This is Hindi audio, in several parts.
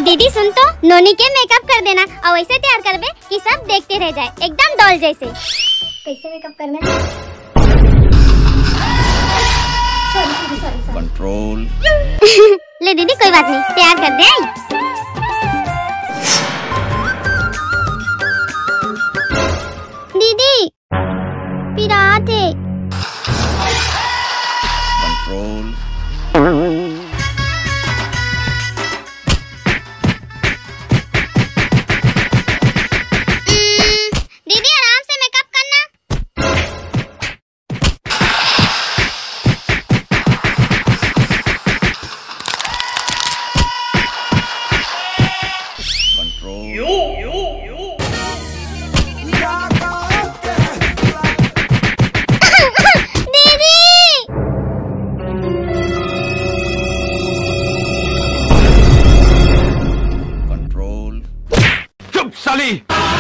दीदी सुन तो, नोनी के मेकअप कर देना और वैसे तैयार कर बे कि सब देखते रह जाए, एकदम डॉल जैसे। कैसे मेकअप करना है? सॉरी। कंट्रोल। ले दीदी कोई बात नहीं, तैयार कर दे। दीदी पिरात है। कंट्रोल। दीदी आराम से मेकअप करना। कंट्रोल। दीदी कंट्रोल। चुप साली,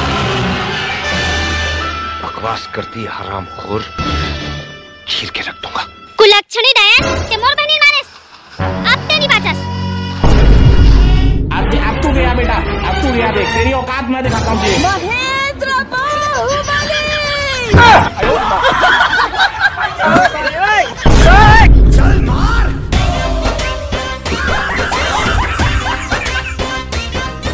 बकवास करती है हरामखोर, चीर के रख दूंगा। कुलक्षणी डायन ते मोर बहनी मानेस, अब तेरी बाचस। अब तू गया बेटा, अब तू गया, देख तेरी औकात मैं दिखाता हूँ। महेंद्र बाहुबली।